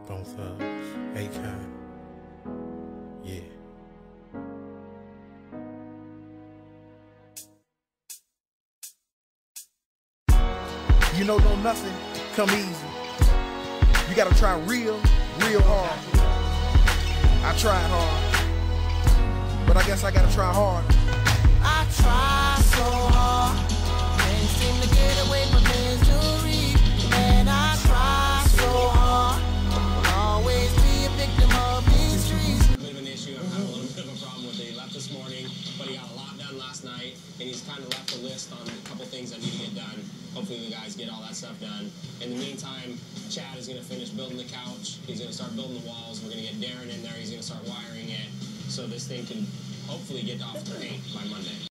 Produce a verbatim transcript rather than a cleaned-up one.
Bone Thugs, Akon, yeah. You know, no nothing come easy. You gotta try real, real hard. I tried hard, but I guess I gotta try harder. I try so hard, can't seem to get away from misery. Man, I try so hard, always be a victim of these streets. A bit of an issue. I'm having a little bit of a problem with it. He left this morning, but he got a lot done last night, and he's kind of left a list on a couple things that need to get done. Hopefully the guys get all that stuff done. In the meantime, Chad is going to finish building the couch. He's going to start building the walls. We're going to get Darren in there. He's going to start wiring it so this thing can hopefully get off to paint by Monday.